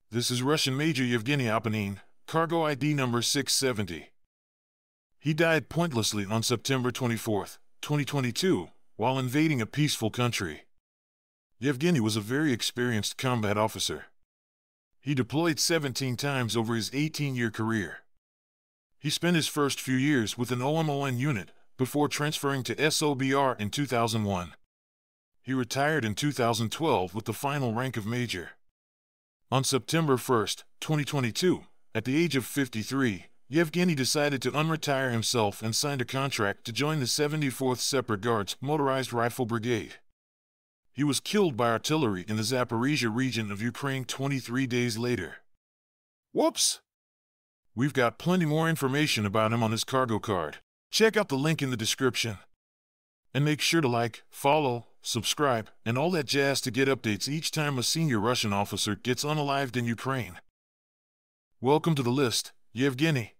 This is Russian Major Yevgeny Apanin, cargo ID number 670. He died pointlessly on September 24, 2022, while invading a peaceful country. Yevgeny was a very experienced combat officer. He deployed 17 times over his 18-year career. He spent his first few years with an OMON unit, before transferring to SOBR in 2001. He retired in 2012 with the final rank of Major. On September 1, 2022, at the age of 53, Yevgeny decided to unretire himself and signed a contract to join the 74th Separate Guards Motorized Rifle Brigade. He was killed by artillery in the Zaporizhia region of Ukraine 23 days later. Whoops! We've got plenty more information about him on his cargo card. Check out the link in the description. And make sure to like, follow, subscribe, and all that jazz to get updates each time a senior Russian officer gets unalived in Ukraine. Welcome to the list, Yevgeny.